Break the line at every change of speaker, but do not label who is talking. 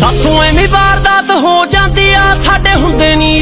ਸਾਥੋਂ ਐਵੇਂ ਵਾਰਦਾਤ ਹੋ ਜਾਂਦੀ ਆ, ਸਾਡੇ ਹੁੰਦੇ ਨਹੀਂ